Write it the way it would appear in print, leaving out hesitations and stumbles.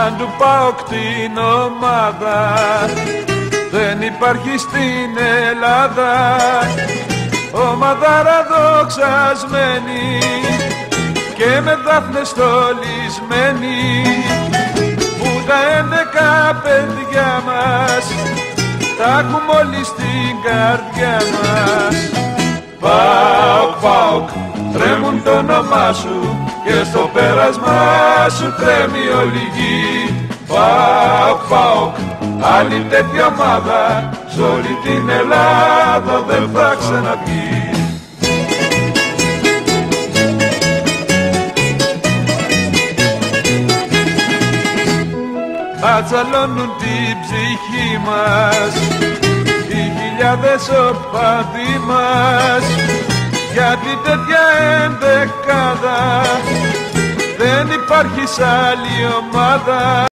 σαν του ΠΑΟΚ την ομάδα δεν υπάρχει στην Ελλάδα. Ομαδάρα δοξασμένη και με δάφνες στολισμένη, που τα 11 παιδιά μας τα έχουμε όλοι στην καρδιά μας. ΠΑΟΚ, ΠΑΟΚ, τρέμουν το όνομά σου και στο πέρασμά σου τρέμει όλη η γη. ΠΑΟΚ, ΠΑΟΚ, άλλη τέτοια ομάδα σ' όλη την Ελλάδα δεν θα ξαναβγεί. Ατσαλώνουν την ψυχή μας οι χιλιάδες οπαδοί μας, γιατί τέτοια ενδεκάδα δεν υπάρχει σ' άλλη ομάδα.